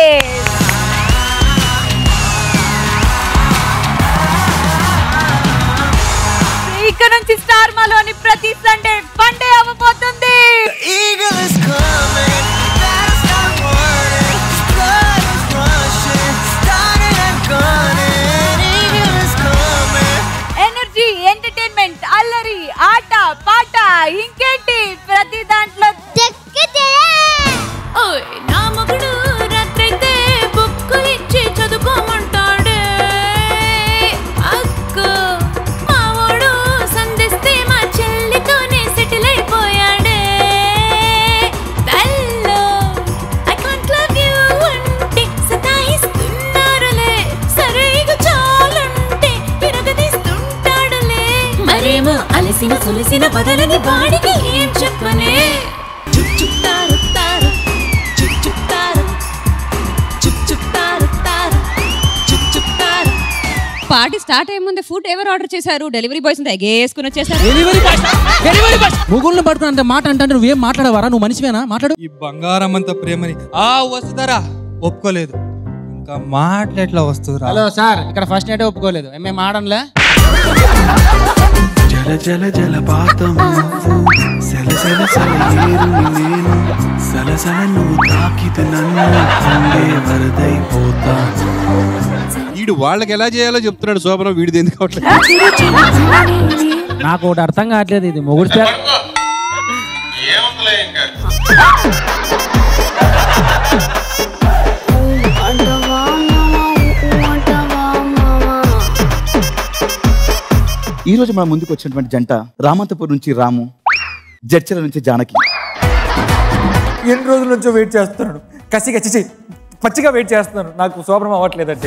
ఇక్కడ నుంచి స్టార్ మాలోని ప్రతి సండే ఫండే అవ్వబోతుంది. ఎనర్జీ, ఎంటర్టైన్మెంట్, అల్లరి, ఆట పాట, ఇంకేంటి ప్రతి దాంట్లో నా మగుడు రాత్రైతే బుక్కులు ఇచ్చి చదువుకోమంటాడే. అక్క మావాడు సంధిస్తే మా చెల్లితోనే సెటిల్ అయిపోయాడే. తల్లో ఐ కాంట్ లవ్ యూ అంటే సతాయిస్తున్నారులే. సరిగా చాలంటే విరగదీస్తుంటాడులే. మరేమో అలసిన సొలిసిన బదలని వాడికి ఏం చెప్పనే. పార్టీ స్టార్ట్ అయ్యే ముందే ఫుడ్ ఎవరు ఆర్డర్ చేశారు? డెలివరీ బాయ్స్ ఎగేసుకుని వచ్చేసారు. ముగ్గురుని పట్టుకుని అంత మాట అంటే నువ్వేం మాట్లాడవారా? నువ్వు మనిషివేనా? మాట్లాడు. ఈ బంగారం అంత ప్రేమని వస్తుందరా ఒప్పుకోలేదు, ఇంకా మాటలు ఎట్లా వస్తుందిరా? హలో సార్, ఇక్కడ ఫస్ట్ నైట్ ఒప్పుకోలేదు, మేము ఆడంలే. జల జల జలపాతం సలసల సలయేరు నేను సలసల నువ్వు తాకితే నన్ను వరదైపోతా. వీడు వాళ్ళకి ఎలా చేయాలో చెప్తున్నాడు శోభనం, వీడిది ఎందుకు అవట్లేదు? నాకు ఒకటి అర్థం కావట్లేదు, ఇది మొగుడు సార్. ఈ రోజు మన ముందుకు వచ్చినటువంటి జంట రామంతపూర్ నుంచి రాము, జడ్చల నుంచి జానకి. ఎన్ని రోజుల నుంచో వెయిట్ చేస్తున్నాను, కసిగా పచ్చిగా వెయిట్ చేస్తున్నాను, నాకు శోభనం అవ్వట్లేదంటే.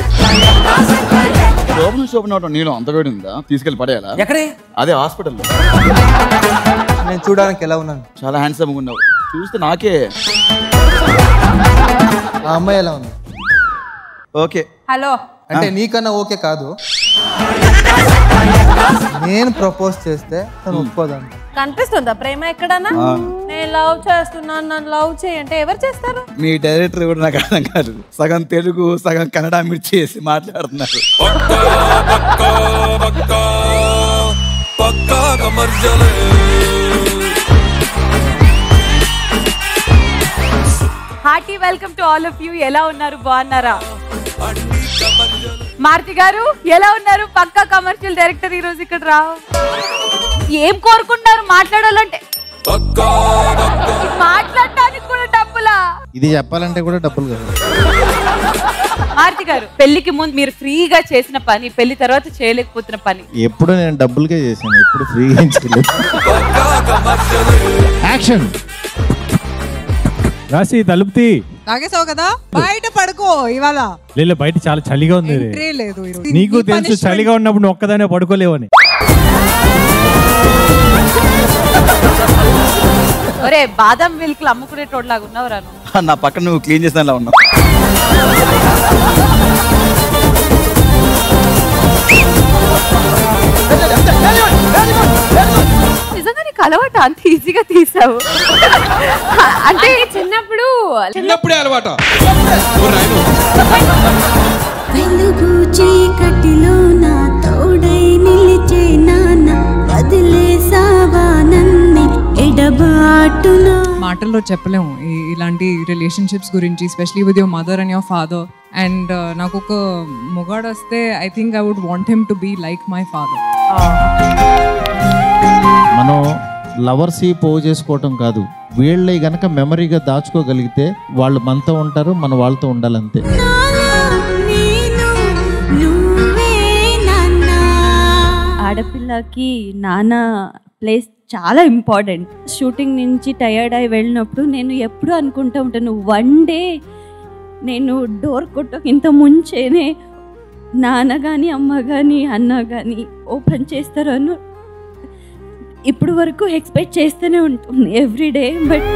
శోభనం నేను అంత వేడి ఉందా? తీసుకెళ్ళి పడేయాలా? ఎక్కడే? అదే హాస్పిటల్లో. నేను చూడడానికి ఎలా ఉన్నాను? చాలా హ్యాండ్సమ్గా ఉన్నావు, చూస్తే నాకే. ఆ అమ్మాయి ఎలా ఉంది? ఓకే. హలో అంటే నీకన్నా ఓకే కాదు, నేను ప్రపోజ్ చేస్తే తను ఒప్పుకోదంట. కనిపిస్తుందా ప్రేమ ఎక్కడన్నా? నేను లవ్ చేస్తున్నాను, నన్ను లవ్ చేయంటే ఎవరు చేస్తారు? మీ డైరెక్టర్ కూడా నాకు అర్థం కాదు, సగం తెలుగు సగం కన్నడ మిర్చి చేసి మాట్లాడుతున్నారు. Hearty welcome to all of you. ఎలా ఉన్నారు? బాగున్నారా? మారుతి గారు ఎలా ఉన్నారు? పక్కా కమర్షియల్ డైరెక్టర్ ఈ రోజు ఇక్కడ రా. ఏం కోరుకుంటున్నారు మాట్లాడాలంటే? మాట్లాడటానికి కూడా డబ్బులా? ఇది చెప్పాలంటే కూడా డబ్బులు కాదు. మారుతి గారు, పెళ్లికి ముందు మీరు ఫ్రీగా చేసిన పని, పెళ్లి తర్వాత చేయలేకపోతున్న పని? ఎప్పుడు నేను డబ్బులకే చేశాను, ఎప్పుడు ఫ్రీగా చేయలేదు. యాక్షన్. రాసి తలుపుతి. తాగేసావు కదా, బయట పడుకో. ఇవాళ లేదు, బయట చాలా చలిగా ఉంది. లేదు, నీకు తెలుసు చలిగా ఉన్నప్పుడు నువ్వు ఒక్కదానే పడుకోలేవని. ఒరే, బాదం మిల్క్ అమ్ముకునే టోడ్లాగా ఉన్నావురా నువ్వు. నా పక్కన నువ్వు క్లీన్ చేసినలా ఉన్నావు. నిజంగా నీకు అలవాటు అంత ఈజీగా తీసావు అంటే? చిన్నప్పుడే అలవాటు. వెలుగు చీకటిలో నా తోడై నిలిచే నాన్న వదిలేసావా నన్ను ఎడబాటులో. మాటల్లో చెప్పలేము ఇలాంటి రిలేషన్షిప్స్ గురించి, especially with your mother and your father. And నాకు ఒక మొగాడు వస్తే I think I would want him to be like my father. మనం లవర్స్ పోగు చేసుకోవటం కాదు, వీళ్ళే గనక మెమరీగా దాచుకోగలిగితే వాళ్ళు మనతో ఉంటారు, మన వాళ్ళతో ఉండాలంతే. ఆడపిల్లకి నాన్న ప్లేస్ చాలా ఇంపార్టెంట్. షూటింగ్ నుంచి టయర్డ్ అయి వెళ్ళినప్పుడు నేను ఎప్పుడు అనుకుంటూ ఉంటాను, వన్ డే నేను డోర్ కొట్టక ఇంత ముంచేనే నాన్న కానీ అమ్మ కానీ అన్న కానీ ఓపెన్ చేస్తారు అను ఇప్పుడు వరకు ఎక్స్పెక్ట్ చేస్తూనే ఉంటుంది ఎవ్రీడే. బట్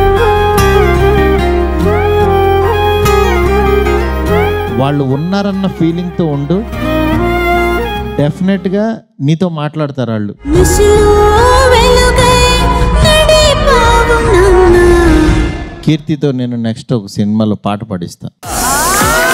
వాళ్ళు ఉన్నారన్న ఫీలింగ్తో ఉండు, డెఫినెట్గా నీతో మాట్లాడతారు వాళ్ళు. కీర్తితో నేను నెక్స్ట్ ఒక సినిమాలో పాట పాడిస్తాను. ఆ